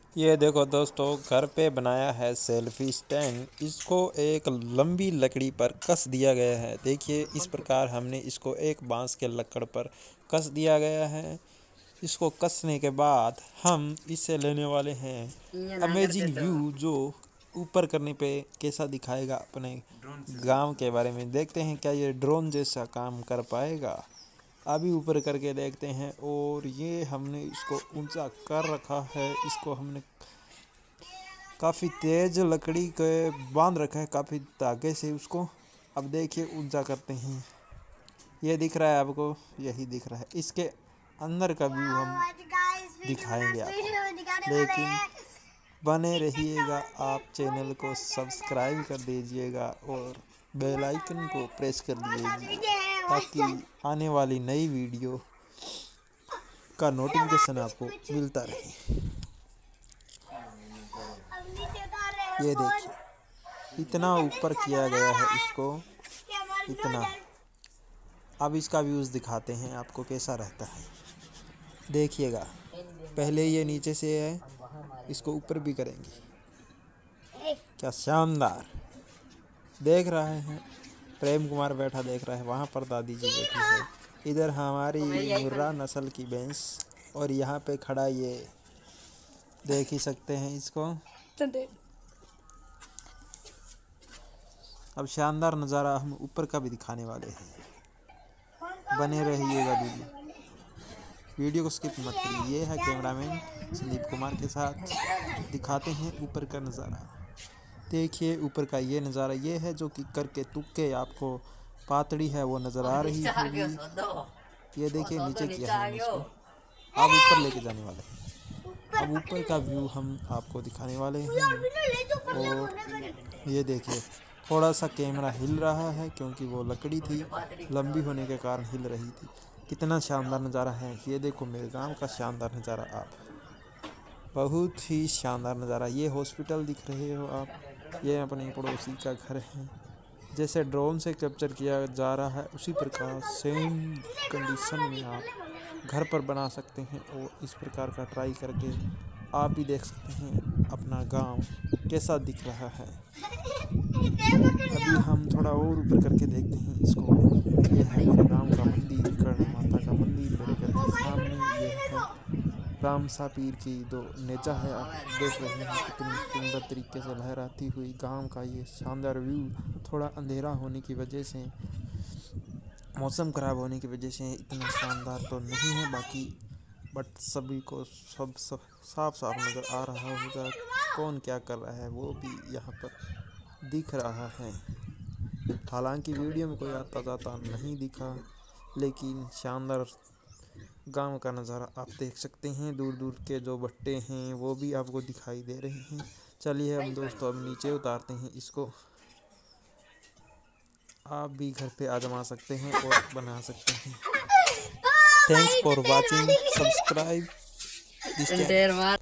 ये देखो दोस्तों, घर पे बनाया है सेल्फी स्टैंड। इसको एक लंबी लकड़ी पर कस दिया गया है। देखिए, इस प्रकार हमने इसको एक बांस के लकड़ पर कस दिया गया है। इसको कसने के बाद हम इससे लेने वाले हैं अमेजिंग व्यू, जो ऊपर करने पे कैसा दिखाएगा अपने गांव के बारे में। देखते हैं क्या ये ड्रोन जैसा काम कर पाएगा। अभी ऊपर करके देखते हैं। और ये हमने इसको ऊंचा कर रखा है। इसको हमने काफ़ी तेज लकड़ी के बांध रखा है, काफ़ी धागे से उसको। अब देखिए ऊंचा करते हैं। ये दिख रहा है आपको? यही दिख रहा है। इसके अंदर का व्यू हम दिखाएंगे आपको, लेकिन बने रहिएगा। आप चैनल को सब्सक्राइब कर दीजिएगा और बेल आइकन को प्रेस कर दीजिएगा, ताकि आने वाली नई वीडियो का नोटिफिकेशन आपको मिलता रहे। ये देखिए, इतना ऊपर किया गया है इसको, इतना। अब इसका व्यूज़ दिखाते हैं आपको कैसा रहता है। देखिएगा, पहले ये नीचे से है, इसको ऊपर भी करेंगे। क्या शानदार! देख रहे हैं, प्रेम कुमार बैठा देख रहा है, वहाँ पर दादी जी बैठी है। इधर हमारी मुर्रा नस्ल की भैंस, और यहाँ पे खड़ा ये देख ही सकते हैं इसको। अब शानदार नज़ारा हम ऊपर का भी दिखाने वाले हैं। बने रहिएगा वीडियो को स्किप मत करिए। ये है कैमरामैन संदीप कुमार के साथ। दिखाते हैं ऊपर का नज़ारा। देखिए ऊपर का ये नज़ारा, ये है जो कि करके तुक्के आपको पातड़ी है वो नज़र आ रही होगी। ये देखिए नीचे किया है इसको, अब ऊपर लेके जाने वाले हैं। अब ऊपर का व्यू हम आपको दिखाने वाले हैं। और ये देखिए, थोड़ा सा कैमरा हिल रहा है क्योंकि वो लकड़ी थी, लंबी होने के कारण हिल रही थी। कितना शानदार नज़ारा है। ये देखो मेरे गांव का शानदार नज़ारा, आप बहुत ही शानदार नज़ारा। ये हॉस्पिटल दिख रहे हो आप, ये अपने पड़ोसी का घर है। जैसे ड्रोन से कैप्चर किया जा रहा है, उसी प्रकार सेम कंडीशन में आप घर पर बना सकते हैं। और इस प्रकार का ट्राई करके आप भी देख सकते हैं अपना गांव कैसा दिख रहा है। अभी हम थोड़ा और ऊपर करके देखते हैं इसको। ये है मेरे गांव का मंदिर, कर्ण माता का मंदिर मेरे घर के सामने। ये है रामसा पीर की दो नेजा है, आप देख रहे हैं कितनी सुंदर तरीके से लहराती हुई गांव का ये शानदार व्यू। थोड़ा अंधेरा होने की वजह से, मौसम ख़राब होने की वजह से इतना शानदार तो नहीं है बाकी, बट सभी को सब साफ साफ नज़र आ रहा होगा। कौन क्या कर रहा है वो भी यहाँ पर दिख रहा है। हालांकि वीडियो में कोई आता जाता नहीं दिखा, लेकिन शानदार गांव का नज़ारा आप देख सकते हैं। दूर दूर के जो भट्टे हैं वो भी आपको दिखाई दे रहे हैं। चलिए हम दोस्तों अब नीचे उतारते हैं इसको। आप भी घर पे आजमा सकते हैं और बना सकते हैं। Thanks for watching, subscribe this channel.